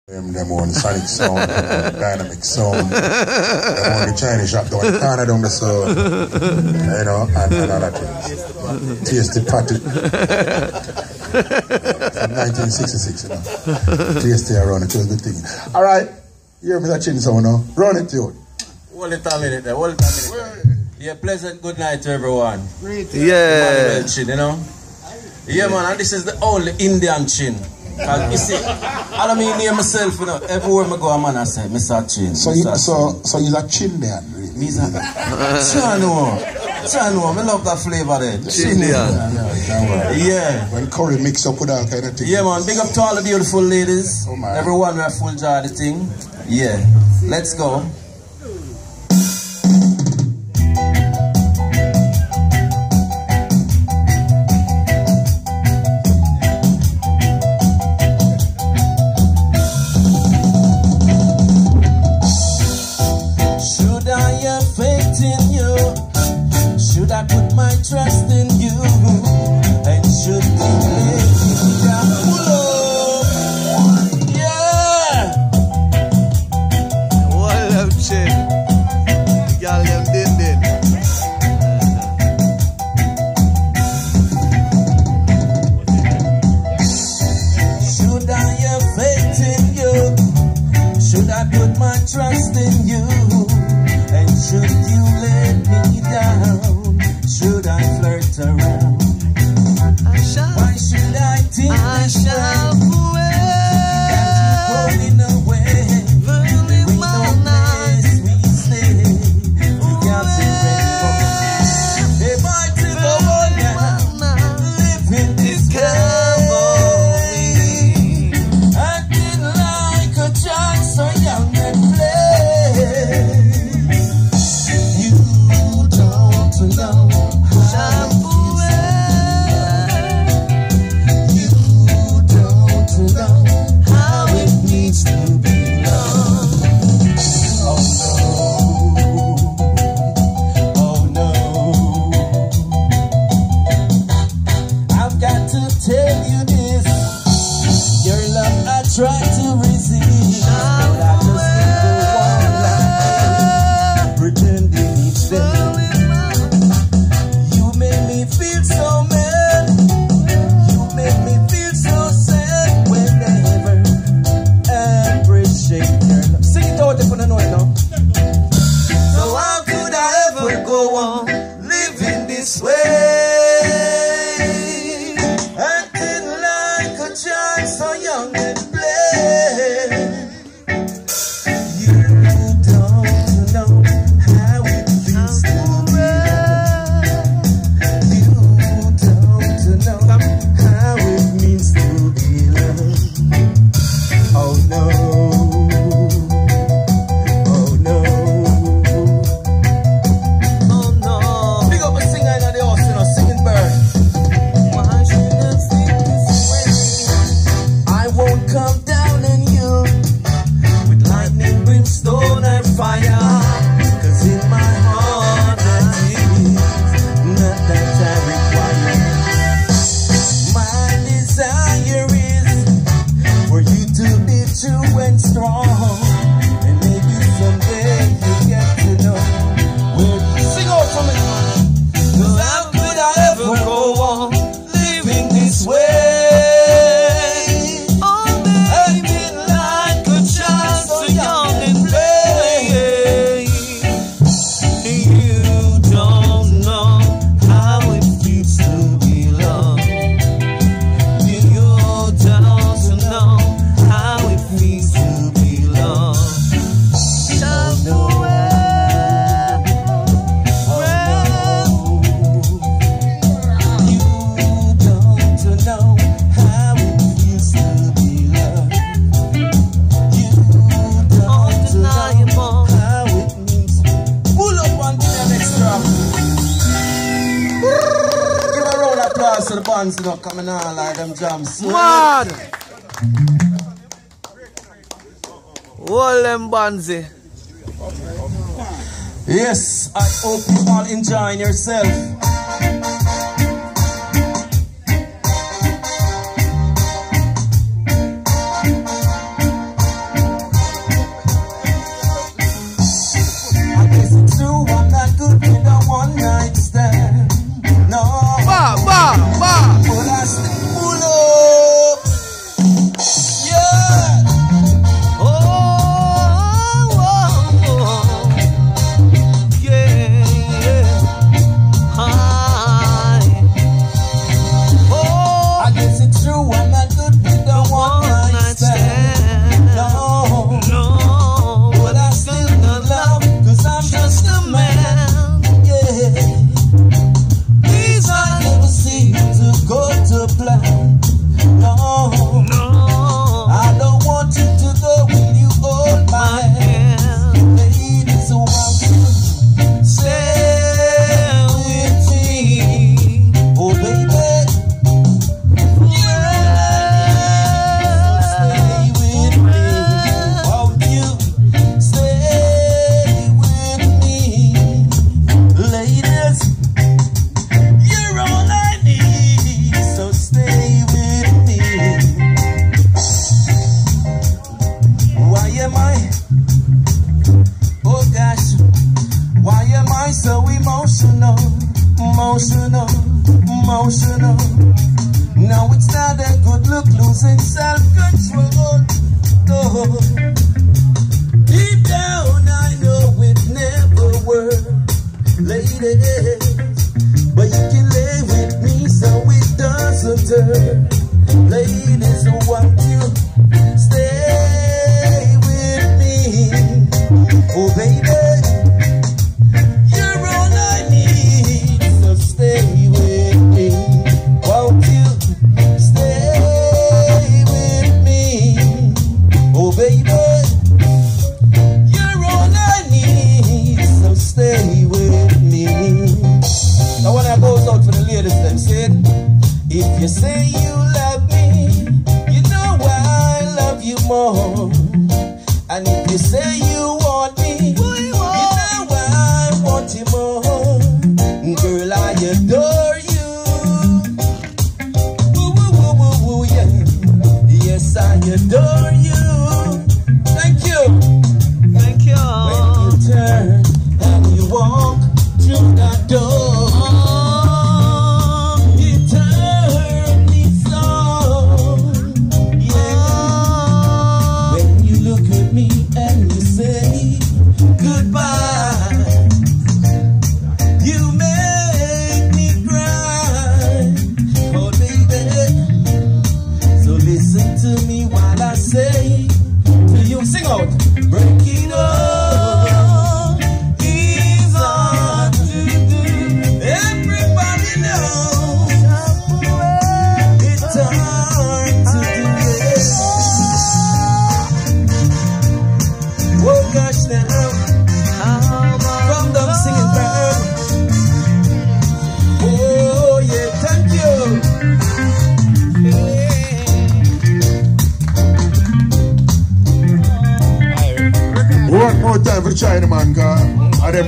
Them on Sonic Sound, Dynamic Sound, them on the Chinese shop down in Canada down the sound, you know, and other things. Tasty Patty. From 1966, you know. Tasty around, it was the thing. Alright, you hear me that chin sound now? Run it, dude. Hold it a minute there, hold it a minute. Yeah, pleasant good night to everyone. Yeah. Chin, you know? Yeah, man, and this is the only Indian chin. You see, I don't mean near myself, you know. Everywhere I go, man, I say, Mr. Chin. So you're a chin there, really? Me's a Chano. I love that flavor there. Chin there. Yeah. When curry mix up with all kind of things. Yeah, man, big up to all the beautiful ladies. Oh, man. Everyone we have full jar the thing. Yeah. Let's go. Should I put my trust in you? And should we let you down? Yeah! What up, chick? Y'all them din. Should I have faith in you? Should I put my trust in you? And should you let me down? Should I flirt around? Why should I think this way? Got you pulling away. There ain't no place we stay. You got to ready for me. If I took over now, live in this cowboy, acting like a child so young and play. You don't know. Try to resist, but I just can't go on like pretending each day. You make me feel so mad. You make me feel so sad whenever I appreciate your love. Sing it out if you don't know it now. So how could I ever go on living this way? Acting like a child so young and to the bands, you know, coming on like them jams. Mad! All them bands. Yes, I hope you all enjoying yourself. emotional, emotional. Now it's not a good look, losing self-control. No. Deep down I know it never worked, ladies, but you can lay with me so it doesn't hurt. Ladies, I want you stay with me. Oh baby, you're all I need, so stay with me. Won't you stay with me? Oh baby, you're all I need, so stay with me. Now when I goes out for the ladies, them said, if you say you love me, you know I love you more. And if you say you want me, you know I want you more. Girl, I adore you. Woo, woo, woo, woo, woo, yeah. Yes, I adore you. Thank you. Thank you. When you turn and you walk through that door, it turned me so. Yeah. When you look at me and you say goodbye, you make me cry. Oh baby, so listen to me while I say to you, sing out, break it up is hard to do. Everybody knows it's hard to do it. Oh gosh now, come down singing bird. Oh yeah, thank you. One more time for the China man, God.